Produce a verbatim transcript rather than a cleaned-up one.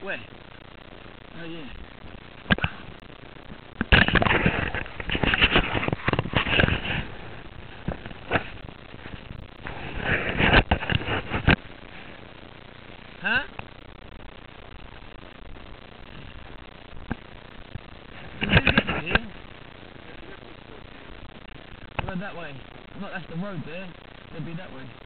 Where? Oh yeah. Huh? Well, that way. Not that's the road there. It'll be that way.